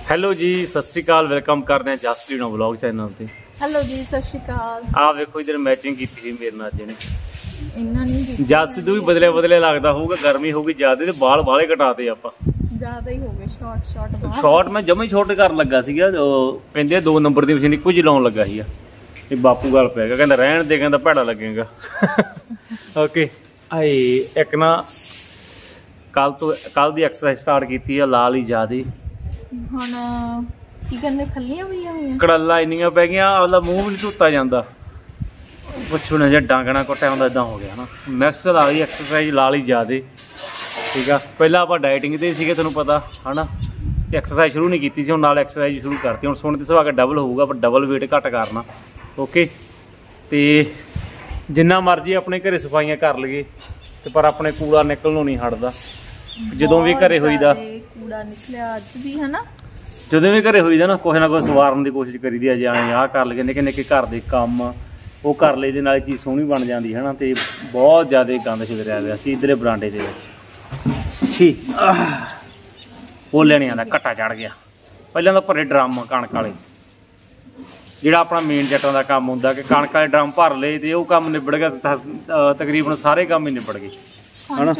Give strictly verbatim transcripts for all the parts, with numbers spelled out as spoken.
Hello ਜੀ, ਸਤਿ ਸ਼੍ਰੀ ਅਕਾਲ। Welcome ਕਰਦੇ हैं जसप्रीत व्लॉग चैनल ਤੇ। ਹੈਲੋ ਜੀ, ਸਤਿ ਸ਼੍ਰੀ ਅਕਾਲ। ਆਹ ਵੇਖੋ ਇਧਰ ਮੈਚਿੰਗ ਕੀਤੀ ਸੀ ਮੇਰੇ ਨਾਲ ਜਿਹਨੇ। ਇੰਨਾ ਨਹੀਂ ਕੀਤੀ। ਜਸ ਸਿੱਧੂ ਵੀ ਬਦਲੇ ਬਦਲੇ ਲੱਗਦਾ ਹੋਊਗਾ, ਗਰਮੀ ਹੋਊਗੀ ਜ਼ਿਆਦਾ ਤੇ ਬਾਲ ਬਾਲੇ ਘਟਾਤੇ ਆਪਾਂ। ਜ਼ਿਆਦਾ ਹੀ ਹੋ ਗਏ ਸ਼ਾਰਟ ਸ਼ਾਰਟ ਬਾਲ। ਸ਼ਾਰਟ ਮੈਂ ਜਮਾ ਹੀ ਛੋਟੇ ਕਰਨ ਲੱਗਾ ਸੀਗਾ। ਕਹਿੰਦੇ ਦੋ ਨੰਬਰ ਦੀ ਮਸ਼ੀਨ ਇੱਕੋ ਜਿਹੀ ਲਾਉਣ ਲੱਗਾ ਸੀਗਾ। ਇਹ ਬਾਪੂ ਗੱਲ ਪੈ ਗਿਆ, ਕਹਿੰਦਾ ਰਹਿਣ ਦੇ, ਕਹਿੰਦਾ ਭੈੜਾ ਲੱਗੇਗਾ। ਓਕੇ ਆਏ ਇੱਕ ਨਾ ਕੱਲ ਤੋਂ ਕੱਲ ਦੀ ਐਕਸਰਸਾਈਜ਼ ਸਟਾਰਟ ਕੀਤੀ ਆ, ਲਾ ਲਈ ਜ਼ਿਆਦੇ। ਹੁਣ ਕੀ ਕਹਿੰਦੇ, ਖੱਲੀਆਂ ਹੋਈਆਂ ਹੋਈਆਂ, ਕੜੱਲਾ ਇੰਨੀਆਂ ਪੈ ਗਈਆਂ, ਆਪਦਾ ਮੂੰਹ ਵੀ ਨਹੀਂ ਧੋਤਾ ਜਾਂਦਾ। ਪੁੱਛੋ ਨਾ ਜੇ ਡਾਂਗਣਾ ਕੋਟਿਆ ਹੁੰਦਾ ਇਦਾਂ ਹੋ ਗਿਆ ਨਾ। ਮੈਕਸ ਲਾ ਲਈ ਐਕਸਰਸਾਈਜ਼, ਲਾ ਲਈ ਜ਼ਿਆਦੇ। ਠੀਕ ਆ, ਪਹਿਲਾਂ ਆਪਾਂ ਡਾਈਟਿੰਗ ਤੇ ਸੀਗੇ ਤੁਹਾਨੂੰ ਪਤਾ ਹੈ ਨਾ, ਐਕਸਰਸਾਈਜ਼ ਸ਼ੁਰੂ ਨਹੀਂ ਕੀਤੀ ਸੀ। ਹੁਣ ਨਾਲ ਐਕਸਰਸਾਈਜ਼ ਸ਼ੁਰੂ ਕਰਤੀ। ਹੁਣ ਸੁਣ ਤੇ ਸੁਭਾ ਕੇ ਡਬਲ ਹੋਊਗਾ, ਪਰ ਡਬਲ ਵੇਟ ਘੱਟ ਕਰਨਾ। ਓਕੇ, ਤੇ ਜਿੰਨਾ ਮਰਜ਼ੀ ਆਪਣੇ ਘਰੇ ਸਫਾਈਆਂ ਕਰ ਲਈਏ ਤੇ ਪਰ ਆਪਣੇ ਕੂੜਾ ਨਿਕਲਣੋਂ ਨਹੀਂ ਹਟਦਾ। ਜਦੋਂ ਵੀ ਘਰੇ ਹੋਈਦਾ ਕੂੜਾ ਨਿਕਲਿਆ ਅੱਜ ਵੀ, ਹੈ ਨਾ, ਜਦੋਂ ਵੀ ਘਰੇ ਹੋਈਦਾ ਨਾ ਕੁਛ ਨਾ ਕੁਛ ਸਵਾਰਨ ਦੀ ਕੋਸ਼ਿਸ਼ ਕਰੀਦੀ ਆ। ਜੇ ਆਏ ਆਹ ਕਰ ਲਈਏ, ਨਿੱਕੇ ਨਿੱਕੇ ਘਰ ਦੇ ਕੰਮ ਉਹ ਕਰ ਲਏ, ਇਹਦੇ ਨਾਲ ਚੀਜ਼ ਸੋਹਣੀ ਬਣ ਜਾਂਦੀ ਹੈ ਨਾ। ਤੇ ਬਹੁਤ ਜ਼ਿਆਦਾ ਗੰਦ ਛਿੜਿਆ ਹੋਇਆ ਸੀ ਇੱਧਰੇ ਬਰਾਂਡੇ ਦੇ ਵਿੱਚ। ਠੀਕ ਬੋਲਿਆ ਨਹੀਂ ਆਉਂਦਾ, ਘੱਟਾ ਚੜ ਗਿਆ। ਪਹਿਲਾਂ ਤਾਂ ਭਰੇ ਡਰਮ ਕਣਕ ਵਾਲੇ, ਜਿਹੜਾ ਆਪਣਾ ਮੇਨ ਜੱਟਾਂ ਦਾ ਕੰਮ ਹੁੰਦਾ ਕਿ ਕਣਕ ਵਾਲੇ ਡਰਮ ਭਰ ਲਏ ਤੇ ਉਹ ਕੰਮ ਨਿਬੜ ਗਿਆ। ਤਕਰੀਬਨ ਸਾਰੇ ਕੰਮ ਹੀ ਨਿਬੜ ਗਏ ਹਨਾ।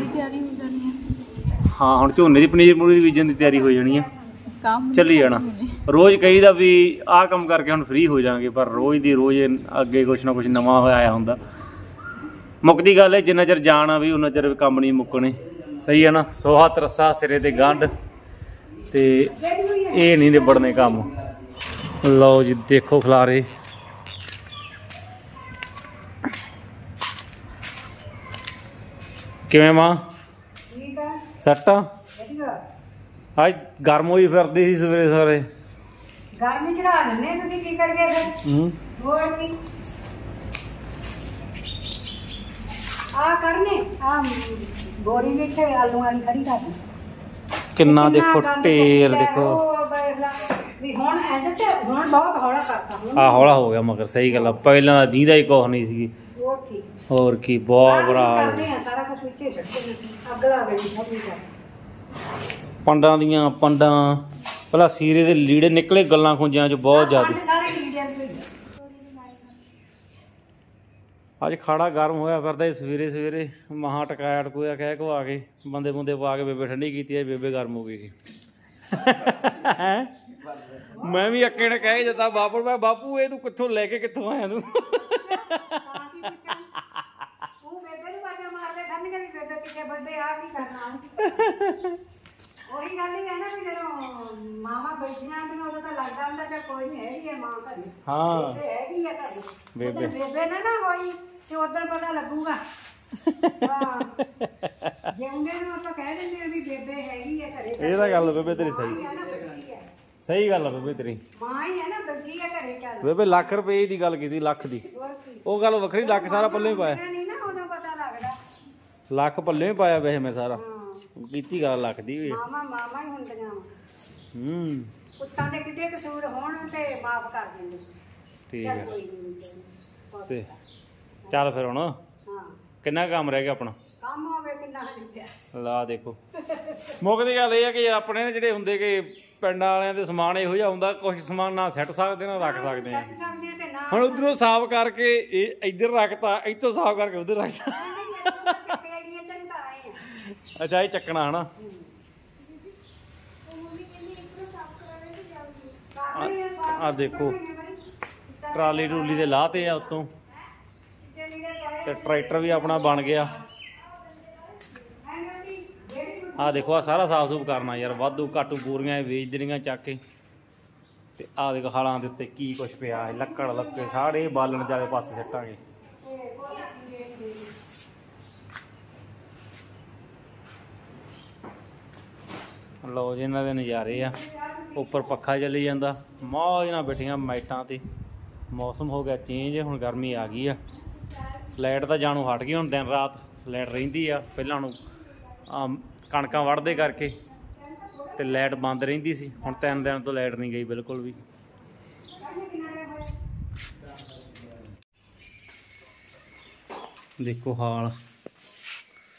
ਹਾਂ, ਹੁਣ ਝੋਨੇ ਦੀ ਪਨੀਰ ਪਨੂਰ ਦੀ ਬੀਜਣ ਦੀ ਤਿਆਰੀ ਹੋ ਜਾਣੀ ਆ, ਚੱਲੀ ਜਾਣਾ। ਰੋਜ਼ ਕਹੀਦਾ ਵੀ ਆਹ ਕੰਮ ਕਰਕੇ ਹੁਣ ਫ੍ਰੀ ਹੋ ਜਾਵਾਂਗੇ, ਪਰ ਰੋਜ਼ ਦੀ ਰੋਜ਼ ਅੱਗੇ ਕੁਛ ਨਾ ਕੁਛ ਨਵਾਂ ਹੋਇਆ ਆਇਆ ਹੁੰਦਾ। ਮੁੱਕਦੀ ਗੱਲ ਹੈ, ਜਿੰਨਾ ਚਿਰ ਜਾਣ ਆ ਵੀ ਉਹਨਾਂ ਚਿਰ ਕੰਮ ਨਹੀਂ ਮੁੱਕਣੇ। ਸਹੀ ਹੈ ਨਾ। ਸੋਹਾ ਤਰੱਸਾ ਸਿਰੇ ਤੇ ਗੰਢ, ਤੇ ਇਹ ਨਹੀਂ ਨਿਬੜਨੇ ਕੰਮ। ਲਓ ਜੀ, ਦੇਖੋ ਖਲਾਰੇ। ਕਿਵੇਂ ਮਾਂ? ਸੈੱਟ ਆ? ਅੱਜ ਗਰਮ ਹੋਈ ਫਿਰਦੀ ਸੀ ਸਵੇਰੇ ਸਾਰੇ। ਗਰਮੀ ਚੜਾ ਲੈਣੇ ਤੁਸੀਂ, ਕੀ ਕਰ ਗਏ ਫਿਰ? ਹੂੰ, ਹੋਰ ਕੀ ਆ ਕਰਨੇ ਆ ਗੋਰੀ ਵਿੱਚ ਆਲੂਆਂ ਵਾਲੀ ਖੜੀ ਕਰ ਦੇ। ਕਿੰਨਾ ਦੇਖੋ ਢੇਰ ਦੇਖੋ। ਵੀ ਹੁਣ ਐਂਡ ਸੇ ਹੁਣ ਬਹੁਤ ਹੌਲਾ ਕਰਤਾ। ਆ ਹੌਲਾ ਹੋ ਗਿਆ ਮਗਰ, ਸਹੀ ਗੱਲ ਆ। ਪਹਿਲਾਂ ਦਾ ਦੀਦਾ ਹੀ ਕੁਛ ਨਹੀਂ ਸੀਗੀ। ਹੋਰ ਕੀ ਹੋਰ ਕੀ, ਬਹੁਤ ਬੁਰਾ ਕਰਦੇ ਆ। ਸਾਰਾ ਕੁਝ ਵਿੱਚੇ ਛੱਡਦੇ, ਅੱਗ ਲਾ ਗਈ ਸਭ ਕੁਝ। ਪੰਡਾਂ ਦੀਆਂ ਪੰਡਾਂ, ਪਹਿਲਾਂ ਸੀਰੇ ਦੇ ਲੀੜੇ ਨਿਕਲੇ ਗੱਲਾਂ ਖੁੰਝਿਆਂ ਚ ਬਹੁਤ ਜ਼ਿਆਦਾ। ਅੱਜ ਖਾੜਾ ਗਰਮ ਹੋਇਆ ਫਿਰਦਾ ਸਵੇਰੇ ਸਵੇਰੇ। ਮਹਾਂ ਟਕਾਇਆ ਟਕੂਆ ਕਹਿ ਕਵਾ ਕੇ ਬੰਦੇ ਬੁੰਦੇ ਪਾ ਕੇ ਬੇਬੇ ਠੰਡੀ ਕੀਤੀ ਹੈ। ਬੇਬੇ ਗਰਮ ਹੋ ਗਈ ਸੀ। ਮੈਂ ਵੀ ਅੱਕੇ ਨੇ ਕਹਿ ਦਿੱਤਾ ਬਾਪੂ, ਮੈਂ ਬਾਪੂ ਇਹ ਤੂੰ ਕਿੱਥੋਂ ਲੈ ਕੇ ਕਿੱਥੋਂ ਆਇਆ ਤੂੰ? ਉਹੀ ਗੱਲ ਹੀ ਹੈ ਨਾ ਵੀ ਜਦੋਂ ਮਾਵਾਂ ਬੈਠੀਆਂ ਹੁੰਦੀਆਂ ਉਦੋਂ ਤਾਂ ਲੱਗਦਾ ਹੁੰਦਾ ਕਿ ਕੋਈ ਨਹੀਂ ਹੈਗੀ ਹੈ ਮਾਂ ਘਰੇ। ਹਾਂ, ਹੈਗੀ ਹੈ ਘਰੇ। ਬੇਬੇ ਬੇਬੇ ਨਾ ਨਾ ਹੋਈ ਤੇ ਉਦੋਂ ਪਤਾ ਲੱਗੂਗਾ। ਹਾਂ, ਜਿਉਂਦੇ ਨੂੰ ਆਪਾਂ ਕਹਿ ਦਿੰਦੇ ਆ ਵੀ ਬੇਬੇ ਹੈਗੀ ਹੈ ਘਰੇ। ਇਹ ਤਾਂ ਗੱਲ ਬੇਬੇ ਤੇਰੀ ਸਹੀ, ਸਹੀ ਗੱਲ ਆ ਬੇਬੇ ਤੇਰੀ। ਮਾਂ ਹੀ ਹੈ ਨਾ, ਬੈਠੀ ਹੈ ਘਰੇ। ਚੱਲ ਬੇਬੇ ਲੱਖ ਰੁਪਏ ਦੀ ਗੱਲ ਕੀਤੀ, ਲੱਖ ਦੀ। ਉਹ ਗੱਲ ਵੱਖਰੀ, ਲੱਖ ਸਾਰਾ ਪੱਲੇ ਹੀ ਪਾਇਆ। ਨਹੀਂ ਨਾ ਉਦੋਂ ਪਤਾ ਲੱਗਦਾ। ਲੱਖ ਪੱਲੇ ਹੀ ਪਾਇਆ ਵੈਸੇ ਮੈਂ ਸਾਰਾ ਕੀਤੀ ਗੱਲ ਲੱਖ ਦੀ ਵੀ। ਮਾਮਾ ਮਾਮਾ ਹੀ ਹੁੰਦੀਆਂ। ਹੂੰ, ਪੁੱਤਾਂ ਦੇ ਕਿੱਡੇ ਕਸੂਰ ਹੋਣ ਤੇ ਮਾਫ ਕਰ ਦਿੰਦੇ। ਠੀਕ ਹੈ। ਤੇ ਚੱਲ ਫਿਰ ਹੁਣ ਹਾਂ, ਕਿੰਨਾ ਕੰਮ ਰਹਿ ਗਿਆ ਆਪਣਾ? ਕੰਮ ਹੋਵੇ ਕਿੰਨਾ ਲਿਖਿਆ ਲਾ ਦੇਖੋ। ਮੁੱਕਦੀ ਗੱਲ ਇਹ ਆ ਕਿ ਜਿਹੜੇ ਜਿਹੜੇ ਹੁੰਦੇ ਕਿ ਪਿੰਡਾਂ ਵਾਲਿਆਂ ਦੇ ਸਮਾਨ ਇਹੋ ਜਿਹਾ ਹੁੰਦਾ, ਕੁਛ ਸਮਾਨ ਨਾ ਸਿੱਟ ਸਕਦੇ ਨਾ ਰੱਖ ਸਕਦੇ ਆ। ਹੁਣ ਉਧਰੋਂ ਸਾਫ਼ ਕਰਕੇ ਇਹ ਇੱਧਰ ਰੱਖਤਾ, ਇੱਥੋਂ ਸਾਫ਼ ਕਰਕੇ ਉਧਰ ਰੱਖਤਾ। ਅੱਛਾ, ਇਹ ਚੱਕਣਾ ਹਨਾ। ਆ ਦੇਖੋ ਟਰਾਲੀ ਟਰੂਲੀ ਦੇ ਲਾਤੇ ਆ ਉੱਤੋਂ, ਤੇ ਟਰੈਕਟਰ ਵੀ ਆਪਣਾ ਬਣ ਗਿਆ। ਆ ਦੇਖੋ, ਆ ਸਾਰਾ ਸਾਫ ਸੂਫ ਕਰਨਾ ਯਾਰ। ਵਾਧੂ ਘਾਟੂ ਬੋਰੀਆਂ ਵੇਚ ਦੇਣੀਆਂ ਚੱਕ ਕੇ। ਤੇ ਆ ਦੇਖੋ ਹਾਲਾਂ ਦੇ ਉੱਤੇ ਕੀ ਕੁਛ ਪਿਆ ਹੈ, ਲੱਕੜ ਲੱਕੇ ਸਾਰੇ ਬਾਲਣ ਚਾਲੇ ਪਾਸੇ ਸਿੱਟਾਂਗੇ। ਲਓ ਜੀ, ਇਹਨਾਂ ਦੇ ਨਜ਼ਾਰੇ ਆ। ਉੱਪਰ ਪੱਖਾ ਚੱਲੀ ਜਾਂਦਾ, ਮੌਜ ਨਾਲ ਬੈਠੀਆਂ ਮੈਟਾਂ ਤੇ। ਮੌਸਮ ਹੋ ਗਿਆ ਚੇਂਜ, ਹੁਣ ਗਰਮੀ ਆ ਗਈ ਆ। ਲਾਈਟ ਤਾਂ ਜਾਣੂ ਹਟ ਗਈ, ਹੁਣ ਦਿਨ ਰਾਤ ਲਾਈਟ ਰਹਿੰਦੀ ਆ। ਪਹਿਲਾਂ ਨੂੰ ਕਣਕਾਂ ਵੱਢਦੇ ਕਰਕੇ ਤੇ ਲਾਈਟ ਬੰਦ ਰਹਿੰਦੀ ਸੀ। ਹੁਣ ਤਿੰਨ ਦਿਨ ਤੋਂ ਲਾਈਟ ਨਹੀਂ ਗਈ ਬਿਲਕੁਲ ਵੀ। ਦੇਖੋ ਹਾਲ,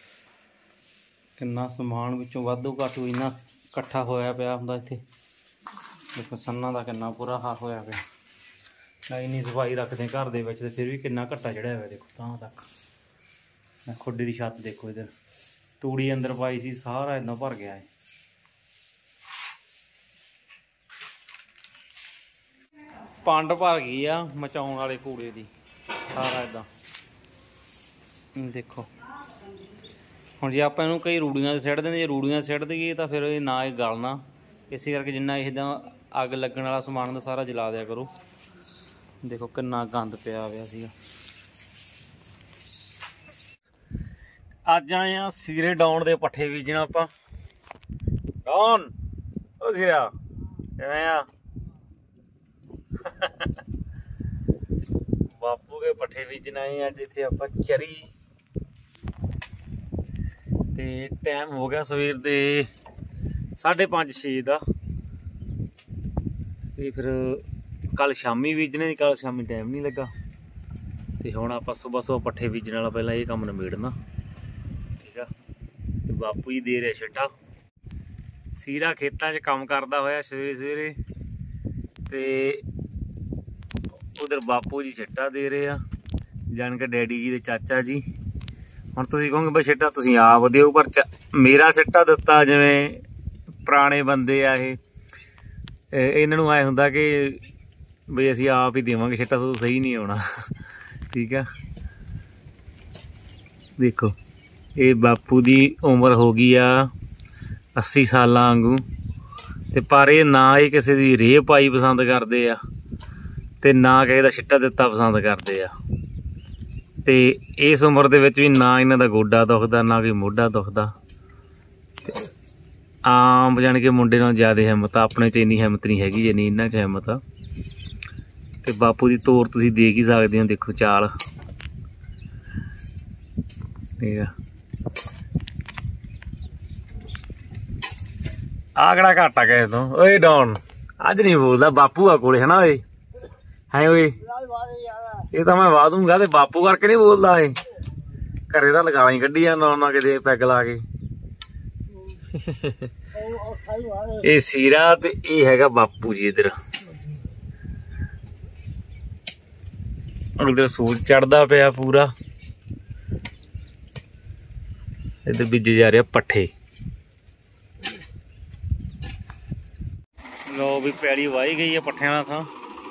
ਕਿੰਨਾ ਸਮਾਨ ਵਿੱਚੋਂ ਵਾਧੂ ਘਾਟੂ ਇੰਨਾ ਇਕੱਠਾ ਹੋਇਆ ਪਿਆ ਹੁੰਦਾ ਇੱਥੇ। ਦੇਖੋ ਸੰਨਾਂ ਦਾ ਕਿੰਨਾ ਬੁਰਾ ਹਾਲ ਹੋਇਆ ਪਿਆ। ਨਾ ਇੰਨੀ ਸਫਾਈ ਰੱਖਦੇ ਘਰ ਦੇ ਵਿੱਚ ਤੇ ਫਿਰ ਵੀ ਕਿੰਨਾ ਘੱਟਾ ਚੜਿਆ ਹੋਇਆ ਦੇਖੋ ਤਾਂ ਤੱਕ। ਮੈਂ ਖੁੱਡੇ ਦੀ ਛੱਤ ਦੇਖੋ ਇੱਧਰ ਤੂੜੀ ਅੰਦਰ ਪਾਈ ਸੀ ਸਾਰਾ ਇੰਨਾ ਭਰ ਗਿਆ ਹੈ। ਪੰਡ ਭਰ ਗਈ ਆ ਮਚਾਉਣ ਵਾਲੇ ਕੂੜੇ ਦੀ ਸਾਰਾ ਇਦਾਂ ਦੇਖੋ। ਹੁਣ ਜੇ ਆਪਾਂ ਇਹਨੂੰ ਕਈ ਰੂੜੀਆਂ 'ਤੇ ਸਿੱਟ ਦਿੰਦੇ, ਜੇ ਰੂੜੀਆਂ ਸਿੱਟ ਦੇਈਏ ਤਾਂ ਫਿਰ ਇਹ ਨਾ ਇਹ ਗਲਣਾ, ਇਸੇ ਕਰਕੇ ਜਿੰਨਾ ਇਹਦਾ ਅੱਗ ਲੱਗਣ ਵਾਲਾ ਸਮਾਨ ਹੁੰਦਾ ਸਾਰਾ ਜਲਾ ਦਿਆ ਕਰੋ। ਦੇਖੋ ਕਿੰਨਾ ਗੰਦ ਪਿਆ ਹੋਇਆ ਸੀਗਾ। ਅੱਜ ਆਏ ਆ ਸੀਰੇ ਡਾਉਣ ਦੇ ਪੱਠੇ ਬੀਜਣਾ ਆਪਾਂ। ਡਾਉਣ ਉਹ ਸੀਰਾ ਕਿਵੇਂ ਆ? ਬਾਪੂ ਕੇ ਪੱਠੇ ਬੀਜਣ ਆਏ ਅੱਜ ਇੱਥੇ ਆਪਾਂ ਚਰੀ। ਤੇ ਟਾਈਮ ਹੋ ਗਿਆ ਸਵੇਰ ਦੇ ਸਾਢੇ ਪੰਜ ਛੇ ਦਾ। ਤੇ ਫਿਰ ਕੱਲ ਸ਼ਾਮੀ ਬੀਜਣੇ ਸੀ, ਕੱਲ ਸ਼ਾਮੀ ਟਾਈਮ ਨਹੀਂ ਲੱਗਾ। ਤੇ ਹੁਣ ਆਪਾਂ ਸੁਬਹ ਸੁਬਹ ਪੱਠੇ ਬੀਜਣ ਵਾਲਾ ਪਹਿਲਾਂ ਇਹ ਕੰਮ ਨਿਬੇੜਨਾ, ਠੀਕ ਆ। ਤੇ ਬਾਪੂ ਜੀ ਦੇ ਰਿਹਾ ਛੱਟਾ। ਸੀਰਾ ਖੇਤਾਂ 'ਚ ਕੰਮ ਕਰਦਾ ਹੋਇਆ ਸਵੇਰੇ ਸਵੇਰੇ, ਤੇ ਉਧਰ ਬਾਪੂ ਜੀ ਛੱਟਾ ਦੇ ਰਹੇ ਆ, ਜਾਣ ਕੇ ਡੈਡੀ ਜੀ ਦੇ ਚਾਚਾ ਜੀ। ਹੁਣ ਤੁਸੀਂ ਕਹੋਗੇ ਬਈ ਛੱਟਾ ਤੁਸੀਂ ਆਪ ਦਿਓ, ਪਰ ਮੇਰਾ ਛੱਟਾ ਦਿੱਤਾ ਜਿਵੇਂ ਪੁਰਾਣੇ ਬੰਦੇ ਆ ਇਹ, ਇਹਨਾਂ ਨੂੰ ਐ ਹੁੰਦਾ ਕਿ ਬਈ ਅਸੀਂ ਆਪ ਹੀ ਦੇਵਾਂਗੇ ਛੱਟਾ, ਤਾਂ ਸਹੀ ਨਹੀਂ ਆਉਣਾ, ਠੀਕ ਆ। ਦੇਖੋ ਇਹ ਬਾਪੂ ਦੀ ਉਮਰ ਹੋ ਗਈ ਆ ਅੱਸੀ ਸਾਲਾਂ ਵਾਂਗੂ, ਤੇ ਪਰ ਇਹ ਨਾ ਹੀ ਕਿਸੇ ਦੀ ਰੇਹ ਪਾਈ ਪਸੰਦ ਕਰਦੇ ਆ ਤੇ ਨਾ ਕਿਸੇ ਦਾ ਛਿੱਟਾ ਦਿੱਤਾ ਪਸੰਦ ਕਰਦੇ ਆ। ਤੇ ਇਸ ਉਮਰ ਦੇ ਵਿੱਚ ਵੀ ਨਾ ਇਹਨਾਂ ਦਾ ਗੋਡਾ ਦੁਖਦਾ, ਨਾ ਕੋਈ ਮੋਢਾ ਦੁਖਦਾ। ਆਮ ਜਾਣ ਕੇ ਮੁੰਡੇ ਨਾਲ ਜ਼ਿਆਦਾ ਹਿੰਮਤ ਆ, ਆਪਣੇ 'ਚ ਇੰਨੀ ਹਿੰਮਤ ਨਹੀਂ ਹੈਗੀ ਜਿੰਨੀ ਇਹਨਾਂ 'ਚ ਹਿੰਮਤ ਆ। ਤੇ ਬਾਪੂ ਦੀ ਤੋਰ ਤੁਸੀਂ ਦੇਖ ਹੀ ਸਕਦੇ ਹੋ, ਦੇਖੋ ਚਾਲ, ਠੀਕ ਆ। ਆ ਕਿਹੜਾ ਘਾਟਾ ਕਿਸੇ ਤੋਂ? ਓਏ ਡੌਨ ਅੱਜ ਨਹੀਂ ਬੋਲਦਾ, ਬਾਪੂ ਆ ਕੋਲੇ ਹਨਾ ਓਏ, ਹੈ ਓਏ। ਇਹ ਤਾਂ ਮੈਂ ਵਾਹ ਦੂੰਗਾ ਤੇ ਬਾਪੂ ਕਰਕੇ ਨਹੀਂ ਬੋਲਦਾ ਇਹ। ਘਰੇ ਤਾਂ ਲਗਾਲਾਂ ਹੀ ਕੱਢੀ ਜਾਂਦਾ ਉਹਨਾਂ ਕਿਤੇ ਪੈਗ ਲਾ ਕੇ। ਇਹ ਸੀਰਾ ਤੇ ਇਹ ਹੈਗਾ ਬਾਪੂ ਜੀ। ਇੱਧਰ ਉਧਰ ਸੂਰਜ ਚੜਦਾ ਪਿਆ ਪੂਰਾ। ਇੱਧਰ ਬੀਜੇ ਜਾ ਰਿਹਾ ਪੱਠੇ। ਲੋ ਵੀ ਪੈਲੀ ਵਾਹੀ ਗਈ ਹੈ ਪੱਠਿਆਂ ਨਾਲ ਥਾਂ।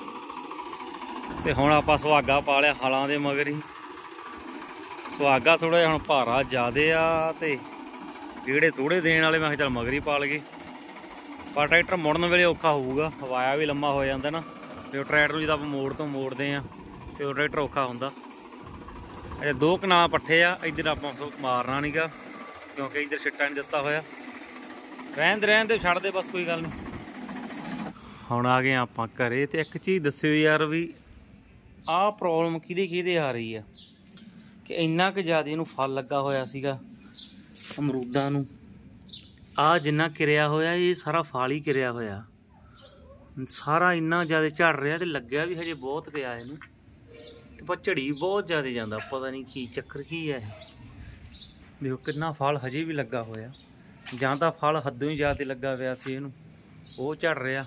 ਤੇ ਹੁਣ ਆਪਾਂ ਸੁਹਾਗਾ ਪਾ ਲਿਆ ਹਲਾਂ ਦੇ ਮਗਰ ਹੀ। ਸੁਹਾਗਾ ਥੋੜਾ ਜਿਹਾ ਹੁਣ ਭਾਰਾ ਜ਼ਿਆਦੇ ਆ ਤੇ ਜਿਹੜੇ ਥੋੜੇ ਦੇਣ ਵਾਲੇ ਮੈਂ ਕਿਹਾ ਚੱਲ ਮਗਰ ਹੀ ਪਾ ਲਈਏ। ਪਰ ਟਰੈਕਟਰ ਮੁੜਨ ਵੇਲੇ ਔਖਾ ਹੋਊਗਾ, ਹਵਾਇਆ ਵੀ ਲੰਮਾ ਹੋ ਜਾਂਦਾ ਨਾ, ਤੇ ਉਹ ਟਰੈਕਟਰ ਨੂੰ ਜਦੋਂ ਆਪਾਂ ਮੋੜ ਤੋਂ ਮੋੜਦੇ ਆ ਤੇ ਉਹ ਟਰੈਕਟਰ ਔਖਾ ਹੁੰਦਾ। ਅਜੇ ਦੋ ਕਨਾਲਾਂ ਪੱਠੇ ਆ, ਇੱਧਰ ਆਪਾਂ ਮਾਰਨਾ ਨੀਗਾ ਕਿਉਂਕਿ ਇੱਧਰ ਛਿੱਟਾ ਨਹੀਂ ਦਿੱਤਾ ਹੋਇਆ। ਰਹਿਣ ਦੇ ਰਹਿਣ ਦੇ ਛੱਡ ਦੇ ਬਸ, ਕੋਈ ਗੱਲ ਨਹੀਂ। ਹੁਣ ਆ ਗਏ ਆਪਾਂ ਘਰੇ। ਤੇ ਇੱਕ ਚੀਜ਼ ਦੱਸਿਓ ਯਾਰ ਵੀ ਆਹ ਪ੍ਰੋਬਲਮ ਕਿਹਦੇ ਕਿਹਦੇ ਆ ਰਹੀ ਆ ਕਿ ਇੰਨਾ ਕੁ ਜ਼ਿਆਦਾ ਇਹਨੂੰ ਫਲ ਲੱਗਾ ਹੋਇਆ ਸੀਗਾ ਅਮਰੂਦਾਂ ਨੂੰ। ਆਹ ਜਿੰਨਾ ਕਿਰਿਆ ਹੋਇਆ ਇਹ ਸਾਰਾ ਫਲ ਹੀ ਕਿਰਿਆ ਹੋਇਆ, ਸਾਰਾ ਇੰਨਾ ਜ਼ਿਆਦਾ ਝੜ ਰਿਹਾ ਤੇ ਲੱਗਿਆ ਵੀ ਹਜੇ ਬਹੁਤ ਪਿਆ ਇਹਨੂੰ। ਤੇ ਪਰ ਝੜੀ ਬਹੁਤ ਜ਼ਿਆਦਾ ਜਾਂਦਾ, ਪਤਾ ਨਹੀਂ ਕੀ ਚੱਕਰ ਕੀ ਹੈ ਇਹ। ਦੇਖੋ ਕਿੰਨਾ ਫਲ ਹਜੇ ਵੀ ਲੱਗਾ ਹੋਇਆ, ਜਾਂ ਤਾਂ ਫਲ ਹੱਦੋਂ ਹੀ ਜ਼ਿਆਦਾ ਲੱਗਾ ਪਿਆ ਸੀ ਇਹਨੂੰ, ਉਹ ਝੜ ਰਿਹਾ।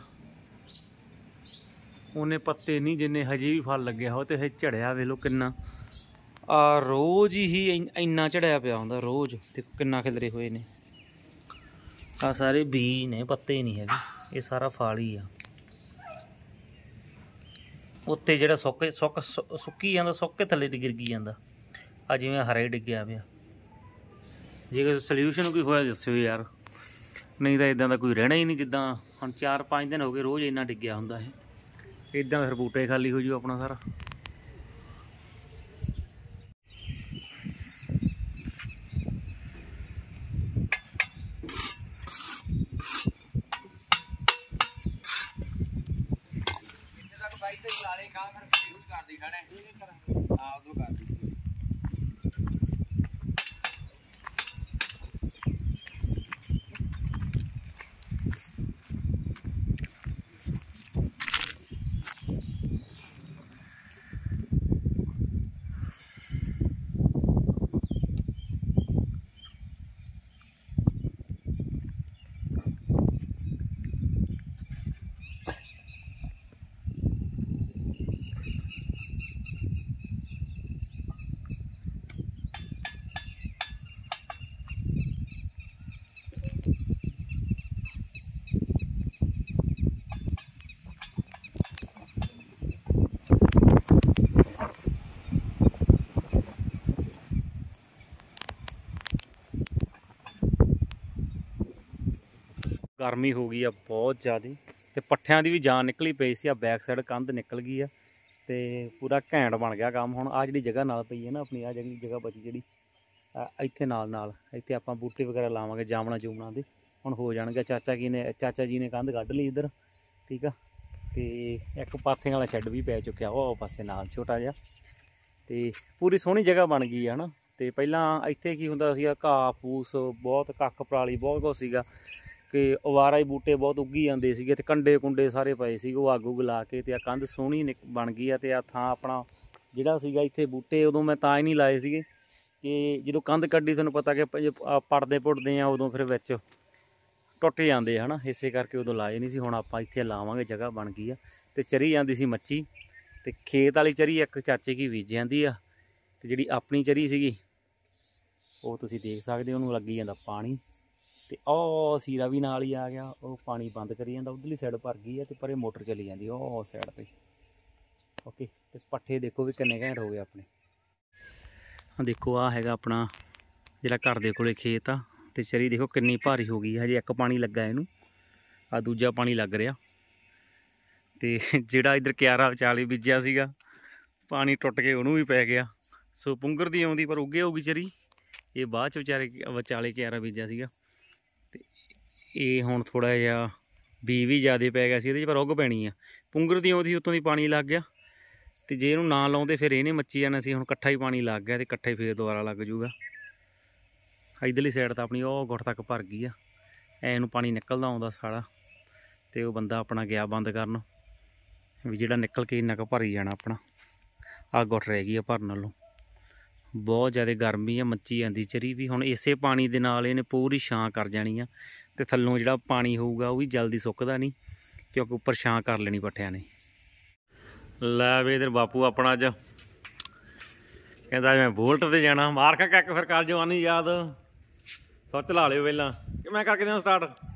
ਉਹਨੇ ਪੱਤੇ ਨਹੀਂ ਜਿੰਨੇ ਹਜੇ ਵੀ ਫਲ ਲੱਗਿਆ ਹੋ, ਤੇ ਇਹ ਝੜਿਆ ਵੇਖ ਲਓ ਕਿੰਨਾ। ਆ ਰੋਜ਼ ਹੀ ਇੰਨਾ ਝੜਿਆ ਪਿਆ ਹੁੰਦਾ ਰੋਜ਼। ਦੇਖੋ ਕਿੰਨਾ ਖਿਲਰੇ ਹੋਏ ਨੇ। ਆ ਸਾਰੇ ਬੀਜ ਨੇ, ਪੱਤੇ ਨਹੀਂ ਹੈਗੇ, ਇਹ ਸਾਰਾ ਫਲ ਹੀ ਆ। ਉੱਤੇ ਜਿਹੜਾ ਸੁੱਕ ਸੁੱਕ ਸੁੱਕੀ ਜਾਂਦਾ, ਸੁੱਕ ਕੇ ਥੱਲੇ ਗਿਰਗੀ ਜਾਂਦਾ। ਆ ਜਿਵੇਂ ਹਰੇ ਡਿੱਗਿਆ ਪਿਆ। ਜੇ ਕੋਈ ਸਲਿਊਸ਼ਨ ਕੋਈ ਹੋਇਆ ਦੱਸਿਓ ਯਾਰ, ਨਹੀਂ ਤਾਂ ਇੱਦਾਂ ਦਾ ਕੋਈ ਰਹਿਣਾ ਹੀ ਨਹੀਂ। ਜਿੱਦਾਂ ਹੁਣ ਚਾਰ ਪੰਜ ਦਿਨ ਹੋ ਗਏ ਰੋਜ਼ ਇੰਨਾ ਡਿੱਗਿਆ ਹੁੰਦਾ ਇਹ, ਇੱਦਾਂ ਫਿਰ ਬੂਟੇ ਖਾਲੀ ਹੋ ਜੂ ਆਪਣਾ ਸਾਰਾ। ਗਰਮੀ ਹੋ ਗਈ ਆ ਬਹੁਤ ਜ਼ਿਆਦਾ, ਤੇ ਪੱਠਿਆਂ ਦੀ ਵੀ ਜਾਨ ਨਿਕਲੀ ਪਈ ਸੀ। ਆ ਬੈਕ ਸਾਈਡ ਕੰਧ ਨਿਕਲ ਗਈ ਆ ਤੇ ਪੂਰਾ ਘੈਂਟ ਬਣ ਗਿਆ ਕੰਮ। ਹੁਣ ਆ ਜਿਹੜੀ ਜਗ੍ਹਾ ਨਾਲ ਪਈ ਹੈ ਨਾ ਆਪਣੀ, ਆ ਜਿਹੜੀ ਜਗ੍ਹਾ ਬਚੀ ਜਿਹੜੀ ਇੱਥੇ ਨਾਲ ਨਾਲ ਇੱਥੇ ਆਪਾਂ ਬੂਟੇ ਵਗੈਰਾ ਲਾਵਾਂਗੇ ਜਾਮਣਾ ਜੂਮਣਾ ਦੇ, ਹੁਣ ਹੋ ਜਾਣਗੇ। ਚਾਚਾ ਜੀ ਨੇ ਚਾਚਾ ਜੀ ਨੇ ਕੰਧ ਕੱਢ ਲਈ ਇੱਧਰ, ਠੀਕ ਆ। ਤੇ ਇੱਕ ਪਾਥੀਆਂ ਵਾਲਾ ਸ਼ੈੱਡ ਵੀ ਪੈ ਚੁੱਕਿਆ ਉਹ ਪਾਸੇ ਨਾਲ ਛੋਟਾ ਜਿਹਾ, ਤੇ ਪੂਰੀ ਸੋਹਣੀ ਜਗ੍ਹਾ ਬਣ ਗਈ ਹੈ ਨਾ। ਤੇ ਪਹਿਲਾਂ ਇੱਥੇ ਕੀ ਹੁੰਦਾ ਸੀਗਾ, ਘਾਹ ਫੂਸ ਬਹੁਤ, ਕੱਖ ਪਰਾਲੀ ਬਹੁਤ ਕੁਛ ਸੀਗਾ, ਕਿ ਅਵਾਰਾ ਹੀ ਬੂਟੇ ਬਹੁਤ ਉੱਗੀ ਜਾਂਦੇ ਸੀਗੇ, ਤੇ ਕੰਡੇ ਕੁੰਡੇ ਸਾਰੇ ਪਏ ਸੀਗੇ। ਉਹ ਅੱਗ ਉੱਗ ਲਾ ਕੇ ਤੇ ਆ ਕੰਧ ਸੋਹਣੀ ਨਿਕ ਬਣ ਗਈ ਆ। ਤੇ ਆ ਥਾਂ ਆਪਣਾ ਜਿਹੜਾ ਸੀਗਾ ਇੱਥੇ ਬੂਟੇ ਉਦੋਂ ਮੈਂ ਤਾਂ ਹੀ ਨਹੀਂ ਲਾਏ ਸੀਗੇ ਕਿ ਜਦੋਂ ਕੰਧ ਕੱਢੀ ਤੁਹਾਨੂੰ ਪਤਾ ਕਿ ਪੜਦੇ ਪੁੱਟਦੇ ਆ ਉਦੋਂ ਫਿਰ ਵਿੱਚ ਟੁੱਟ ਜਾਂਦੇ ਹੈ ਨਾ, ਇਸੇ ਕਰਕੇ ਉਦੋਂ ਲਾਏ ਨਹੀਂ ਸੀ। ਹੁਣ ਆਪਾਂ ਇੱਥੇ ਲਾਵਾਂਗੇ, ਜਗ੍ਹਾ ਬਣ ਗਈ ਆ। ਤੇ ਚਰੀ ਜਾਂਦੀ ਸੀ ਮੱਚੀ, ਤੇ ਖੇਤ ਵਾਲੀ ਚਰੀ ਇੱਕ ਚਾਚੇ ਕੀ ਬੀਜ ਜਾਂਦੀ ਆ, ਤੇ ਜਿਹੜੀ ਆਪਣੀ ਚਰੀ ਸੀਗੀ ਉਹ ਤੁਸੀਂ ਦੇਖ ਸਕਦੇ ਹੋ, ਉਹਨੂੰ ਲੱਗੀ ਜਾਂਦਾ ਪਾਣੀ। ਤੇ ਉਹ ਸੀਰਾ ਵੀ ਨਾਲ ਹੀ ਆ ਗਿਆ, ਉਹ ਪਾਣੀ ਬੰਦ ਕਰੀ ਜਾਂਦਾ। ਉਧਰਲੀ ਸਾਈਡ ਭਰ ਗਈ ਹੈ ਤੇ ਪਰੇ ਮੋਟਰ ਚਲੀ ਜਾਂਦੀ ਉਹ ਸਾਈਡ ਤੇ। ਓਕੇ, ਤੇ ਪੱਠੇ ਦੇਖੋ ਵੀ ਕਿੰਨੇ ਘੈਂਟ ਹੋ ਗਏ ਆਪਣੇ। ਆ ਦੇਖੋ, ਆ ਹੈਗਾ ਆਪਣਾ ਜਿਹੜਾ ਘਰ ਦੇ ਕੋਲੇ ਖੇਤ ਆ, ਤੇ ਚਰੀ ਦੇਖੋ ਕਿੰਨੀ ਭਾਰੀ ਹੋ ਗਈ। ਹਜੇ ਇੱਕ ਪਾਣੀ ਲੱਗਾ ਇਹਨੂੰ, ਆ ਦੂਜਾ ਪਾਣੀ ਲੱਗ ਰਿਹਾ। ਤੇ ਜਿਹੜਾ ਇੱਧਰ ਕਿਆਰਾ ਵਿਚਾਲੇ ਬੀਜਿਆ ਸੀਗਾ, ਪਾਣੀ ਟੁੱਟ ਕੇ ਉਹਨੂੰ ਵੀ ਪੈ ਗਿਆ। ਸੋ ਪੁੰਗਰ ਦੀ ਆਉਂਦੀ ਪਰ ਉੱਗੇ ਹੋਊਗੀ ਚਰੀ, ਇਹ ਬਾਅਦ 'ਚ ਵਿਚਾਰੇ ਵਿਚਾਲੇ ਕਿਆਰਾ ਬੀਜਿਆ ਸੀਗਾ। ਤੇ ਇਹ ਹੁਣ ਥੋੜ੍ਹਾ ਜਿਹਾ ਬੀ ਵੀ ਜ਼ਿਆਦਾ ਪੈ ਗਿਆ ਸੀ ਇਹਦੇ 'ਚ, ਪਰ ਉੱਗ ਪੈਣੀ ਆ। ਪੁੰਗਰ ਦੀ ਆਉਂਦੀ ਸੀ, ਉੱਤੋਂ ਦੀ ਪਾਣੀ ਲੱਗ ਗਿਆ। ਤੇ ਜੇ ਇਹਨੂੰ ਨਾ ਲਾਉਂਦੇ ਫਿਰ ਇਹਨੇ ਮੱਚੀ ਜਾਣਾ ਸੀ। ਹੁਣ ਇਕੱਠਾ ਹੀ ਪਾਣੀ ਲੱਗ ਗਿਆ, ਤੇ ਇਕੱਠਾ ਹੀ ਫਿਰ ਦੁਬਾਰਾ ਲੱਗ ਜੂਗਾ। ਇੱਧਰਲੀ ਸਾਈਡ ਤਾਂ ਆਪਣੀ ਉਹ ਗੁੱਟ ਤੱਕ ਭਰ ਗਈ ਆ, ਐ ਨੂੰ ਪਾਣੀ ਨਿਕਲਦਾ ਆਉਂਦਾ ਸਾਰਾ। ਤੇ ਉਹ ਬੰਦਾ ਆਪਣਾ ਗਿਆ ਬੰਦ ਕਰਨ ਵੀ ਜਿਹੜਾ ਨਿਕਲ ਕੇ ਇੰਨਾ ਕੁ ਭਰੀ ਜਾਣਾ ਆਪਣਾ। ਆਹ ਗੁੱਟ ਰਹਿ ਗਈ ਆ ਭਰਨ ਨਾਲੋਂ। ਬਹੁਤ ਜ਼ਿਆਦਾ ਗਰਮੀ ਆ, ਮੱਚੀ ਜਾਂਦੀ ਚਰੀ ਵੀ। ਹੁਣ ਇਸੇ ਪਾਣੀ ਦੇ ਨਾਲ ਇਹਨੇ ਪੂਰੀ ਛਾਂ ਕਰ ਜਾਣੀ ਆ, ਤੇ ਥੱਲੋਂ ਜਿਹੜਾ ਪਾਣੀ ਹੋਊਗਾ ਉਹ ਵੀ ਜਲਦੀ ਸੁੱਕਦਾ ਨਹੀਂ, ਕਿਉਂਕਿ ਉੱਪਰ ਛਾਂ ਕਰ ਲੈਣੀ ਪੱਠਿਆਂ ਨੇ। ਲੈ ਵੀ ਇਧਰ ਬਾਪੂ ਆਪਣਾ ਅੱਜ ਕਹਿੰਦਾ ਮੈਂ ਬੋਲਟ ਤੇ ਜਾਣਾ। ਮਾਰ ਕਾ ਕੱਕ ਫਿਰ ਕਰ ਜਵਾਨੀ ਯਾਦ, ਸੁੱਚ ਲਾ ਲਿਓ ਪਹਿਲਾਂ ਕਿ ਮੈਂ ਕਰਕੇ ਦੇਵਾਂ ਸਟਾਰਟ।